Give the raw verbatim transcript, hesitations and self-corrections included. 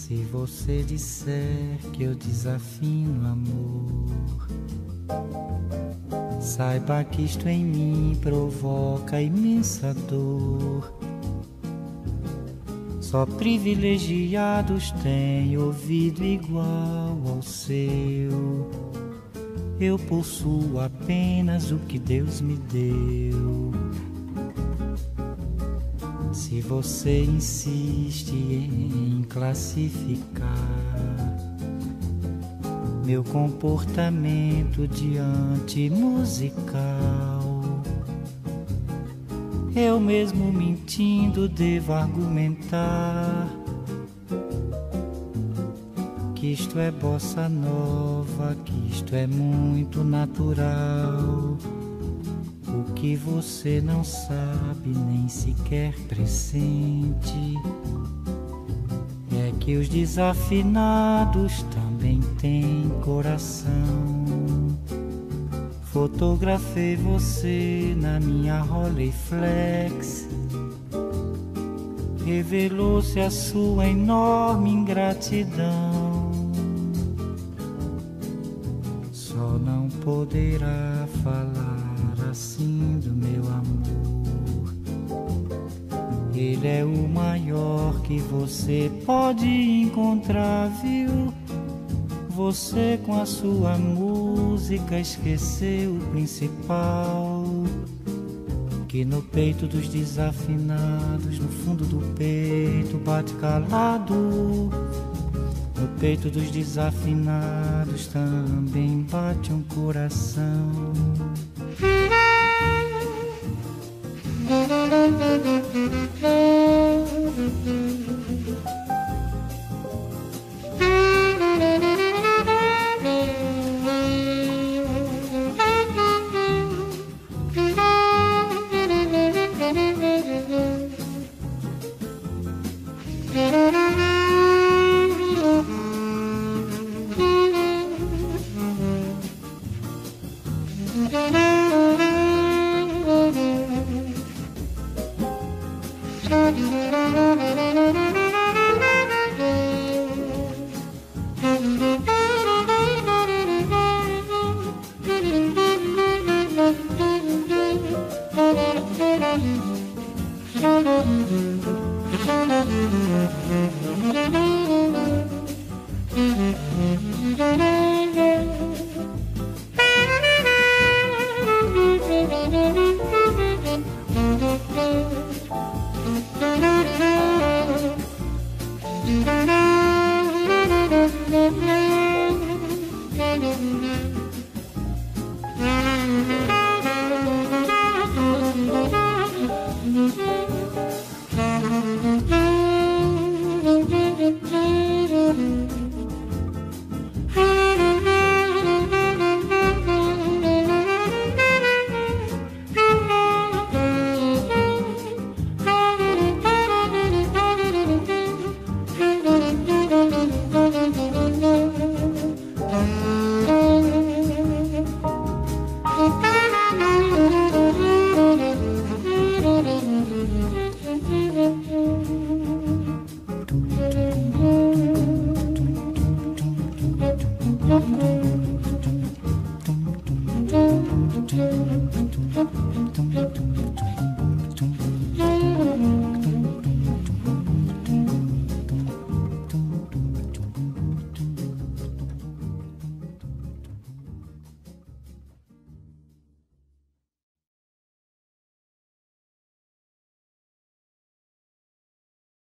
Se você disser que eu desafino amor, saiba que isto em mim provoca imensa dor. Só privilegiados têm ouvido igual ao seu. Eu possuo apenas o que Deus me deu. Se você insiste em classificar meu comportamento diante musical, eu mesmo mentindo devo argumentar que isto é bossa nova, que isto é muito natural. O que você não sabe nem sequer pressente é que os desafinados também têm coração. Fotografei você na minha Rolleiflex, revelou-se a sua enorme ingratidão. Só não poderá falar assim do meu amor. Ele é o maior que você pode encontrar, viu? Você com a sua música esqueceu o principal, que no peito dos desafinados, no fundo do peito bate calado. No peito dos desafinados também bate um coração. Thank you.